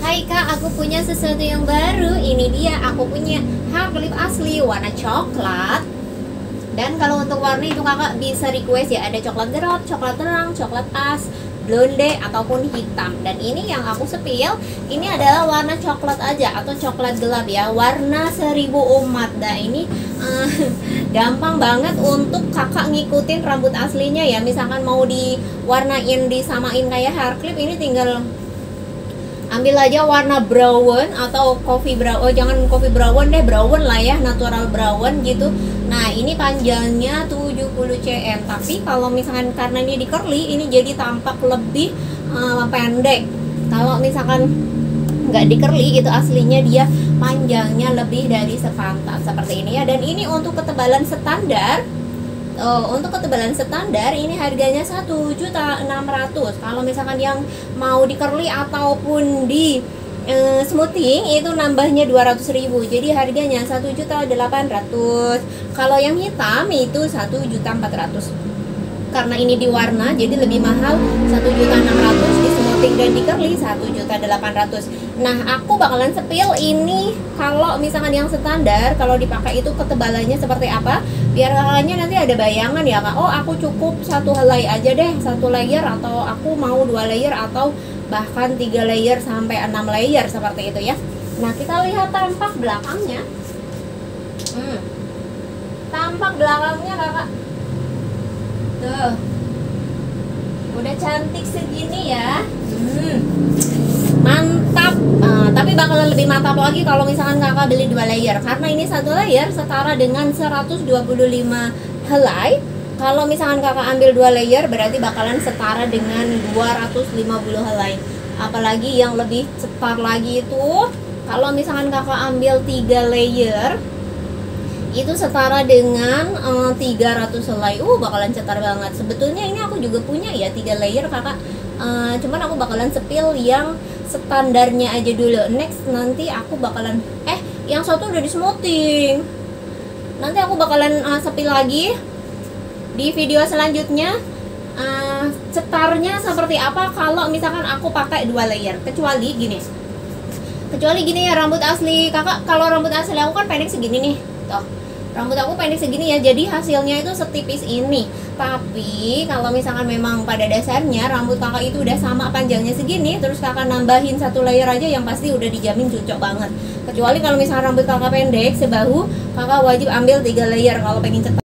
Hai kak, aku punya sesuatu yang baru. Ini dia, aku punya hair clip asli warna coklat. Dan kalau untuk warna itu kakak bisa request ya, ada coklat gerot, coklat terang, coklat as, blonde ataupun hitam. Dan ini yang aku sepil, ini adalah warna coklat aja atau coklat gelap ya, warna 1000 umat. Nah ini gampang banget untuk kakak ngikutin rambut aslinya ya. Misalkan mau diwarnain, disamain kayak hair clip, ini tinggal ambil aja warna brown atau coffee brown. Oh jangan coffee brown deh, brown lah ya, natural brown gitu. Nah ini panjangnya 70 cm. Tapi kalau misalkan karena ini di curly, ini jadi tampak lebih pendek. Kalau misalkan nggak di curly, itu aslinya dia panjangnya lebih dari sepantat seperti ini ya. Dan ini untuk ketebalan standar. Untuk ketebalan standar ini harganya 1.600.000. Kalau misalkan yang mau di curly ataupun di smoothing itu nambahnya 200.000. Jadi harganya 1.800.000. Kalau yang hitam itu 1.400.000. Karena ini di warna jadi lebih mahal, 1.600.000. Di smoothing dan di curly 1.800.000. Nah aku bakalan sepil ini kalau misalkan yang standar, kalau dipakai itu ketebalannya seperti apa, biar kakaknya nanti ada bayangan ya kak. Oh aku cukup satu helai aja deh, satu layer, atau aku mau 2 layer, atau bahkan 3 layer sampai 6 layer seperti itu ya. Nah kita lihat tampak belakangnya. Tampak belakangnya kakak tuh udah cantik segini ya. Mantap. Tapi bakalan lebih mantap lagi kalau misalkan kakak beli 2 layer, karena ini 1 layer setara dengan 125 helai. Kalau misalkan kakak ambil 2 layer berarti bakalan setara dengan 250 helai. Apalagi yang lebih cetar lagi itu, kalau misalkan kakak ambil 3 layer itu setara dengan 300 helai. Bakalan cetar banget. Sebetulnya ini aku juga punya ya 3 layer kakak. Cuman aku bakalan sepil yang standarnya aja dulu. Next nanti aku bakalan yang satu udah di smoothing. Nanti aku bakalan sepil lagi di video selanjutnya. Cetarnya seperti apa kalau misalkan aku pakai 2 layer. Kecuali gini ya, rambut asli kakak. Kalau rambut asli aku kan pendek segini nih, tuh rambut aku pendek segini ya, jadi hasilnya itu setipis ini. Tapi kalau misalkan memang pada dasarnya rambut kakak itu udah sama panjangnya segini, terus kakak nambahin 1 layer aja, yang pasti udah dijamin cocok banget. Kecuali kalau misalkan rambut kakak pendek sebahu, kakak wajib ambil 3 layer kalau pengen cetar.